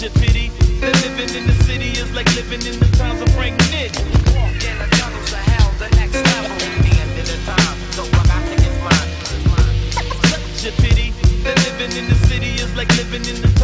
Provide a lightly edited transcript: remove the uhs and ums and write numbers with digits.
your pity. The living in the city is like living in the times of Frank Nick. Walk in the jungles of hell, the next level. It's the end of the time, so I got to get mine. Your pity. The living in the city is like living in the